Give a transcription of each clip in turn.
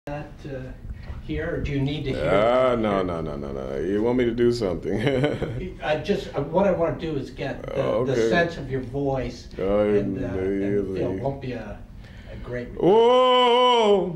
Here, or do you need to hear? No. You want me to do something? What I want to do is get the sense of your voice, and it won't be a great. Oh,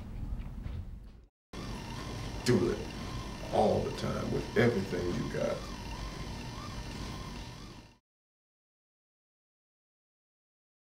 do it all the time with everything you got.